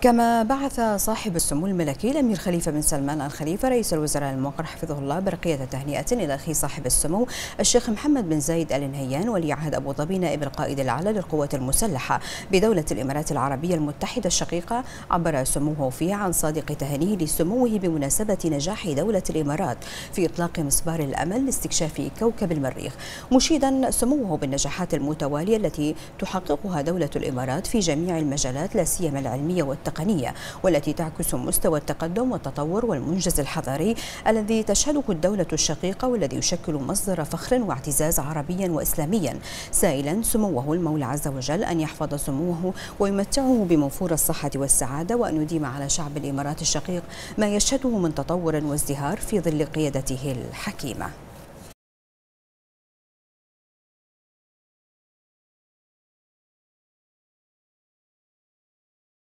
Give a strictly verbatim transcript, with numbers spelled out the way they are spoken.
كما بعث صاحب السمو الملكي الأمير خليفة بن سلمان آل خليفة رئيس الوزراء الموقر حفظه الله برقية تهنئة إلى أخي صاحب السمو الشيخ محمد بن زايد آل نهيان ولي عهد أبو ظبي نائب القائد الأعلى للقوات المسلحة بدولة الإمارات العربية المتحدة الشقيقة. عبر سموه فيه عن صادق تهانيه لسموه بمناسبة نجاح دولة الإمارات في إطلاق مسبار الأمل لاستكشاف كوكب المريخ، مشيدا سموه بالنجاحات المتوالية التي تحققها دولة الإمارات في جميع المجالات لا سيما العلمية والتقنية والتي تعكس مستوى التقدم والتطور والمنجز الحضاري الذي تشهده الدولة الشقيقة والذي يشكل مصدر فخر واعتزاز عربيا وإسلاميا، سائلا سموه المولى عز وجل أن يحفظ سموه ويمتعه بموفور الصحة والسعادة، وأن يديم على شعب الإمارات الشقيق ما يشهده من تطور وازدهار في ظل قيادته الحكيمة.